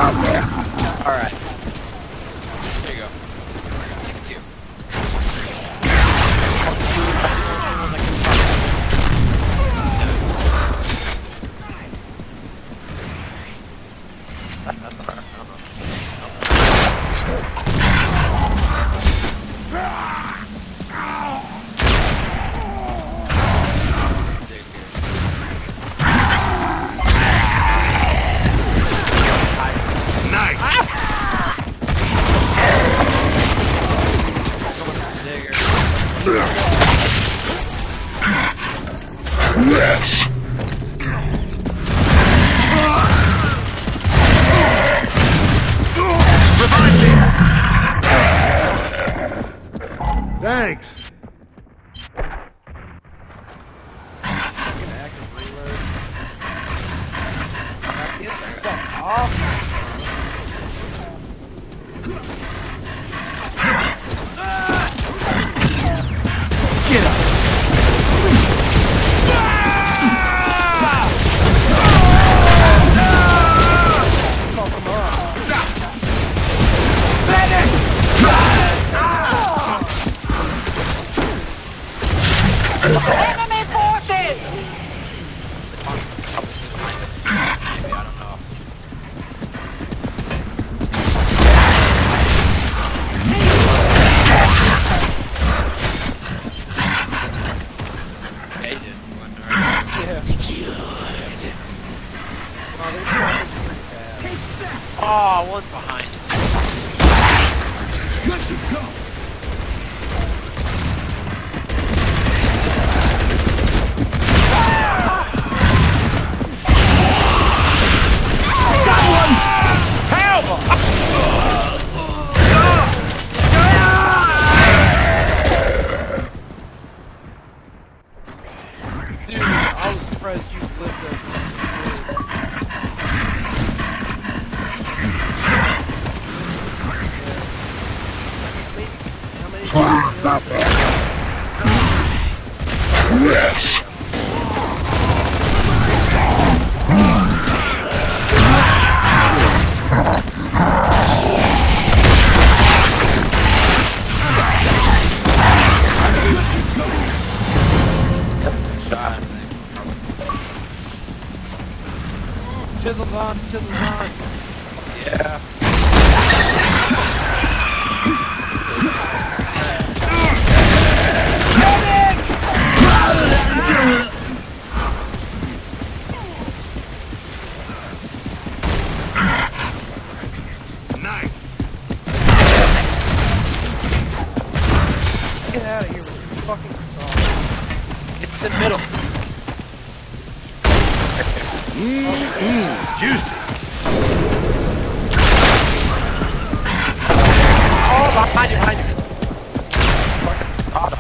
Alright. There you go. Thank you. Yes. Thanks. Get up. Enemy forces! Maybe, I don't know. Okay, you did. Oh, one's behind. Let you go. Dude, I was surprised you flipped us. Yes. Chisel's on, chisel's on. Yeah. Nice. Get out of here with your fucking song. It's the middle. Juicy. Oh, behind you, behind you. Fucking soda.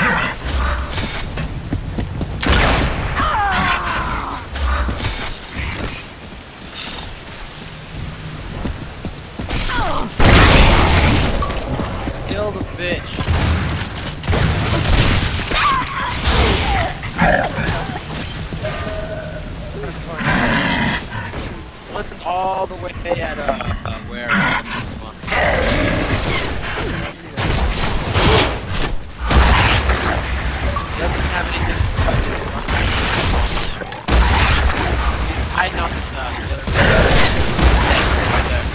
Kill the bitch. One's all the way at where? Doesn't have anything to touch it. I know the other right there.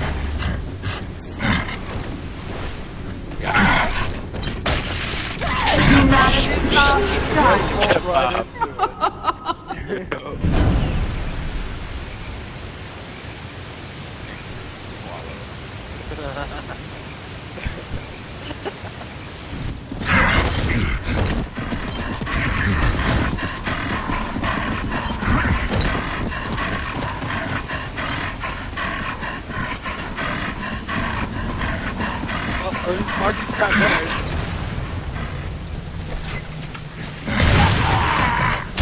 Marcus got better.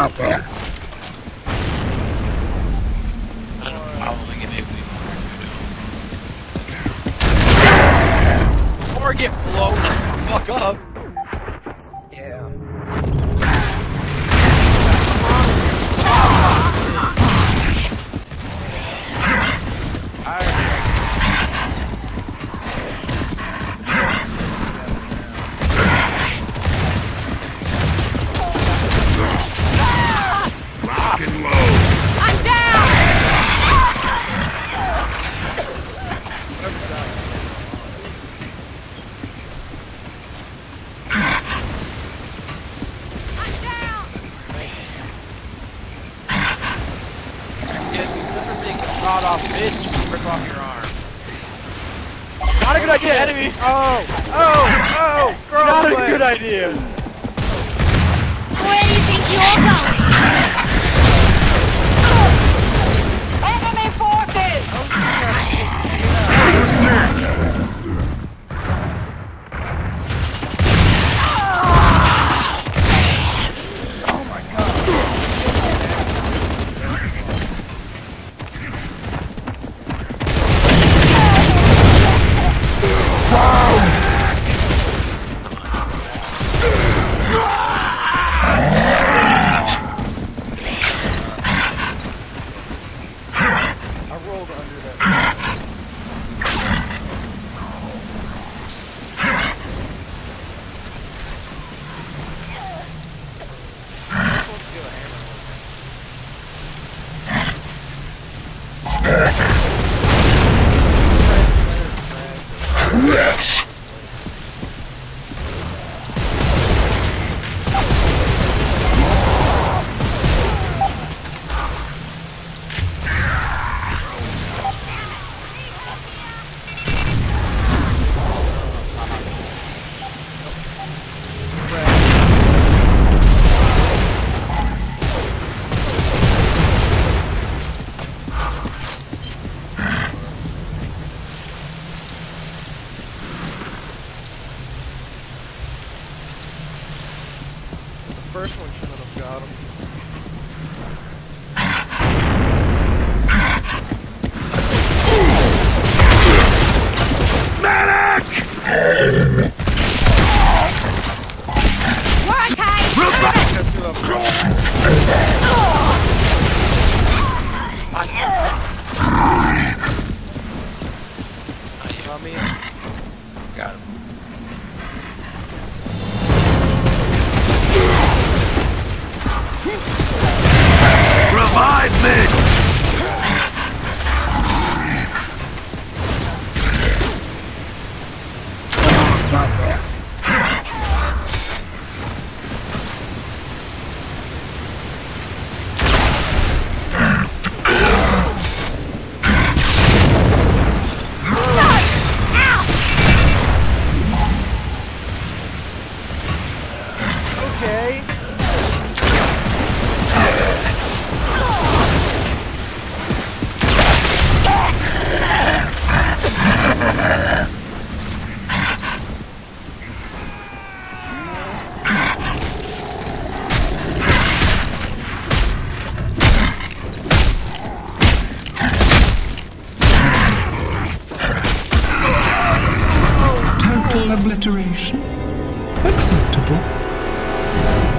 Probably get hit with Or get blown the fuck up. Yeah. Lock and load. I'm down! I'm down! Get super big shot off bitch, rip off your arm. Not a good idea, enemy! Oh! Not a good idea! Where do you think you're going? Enemy forces! Who's next? Oh my god. I rolled under that. Yes. First one shouldn't have got him. Medic! We're okay! Got him. Revive me! Okay. Total obliteration. Acceptable.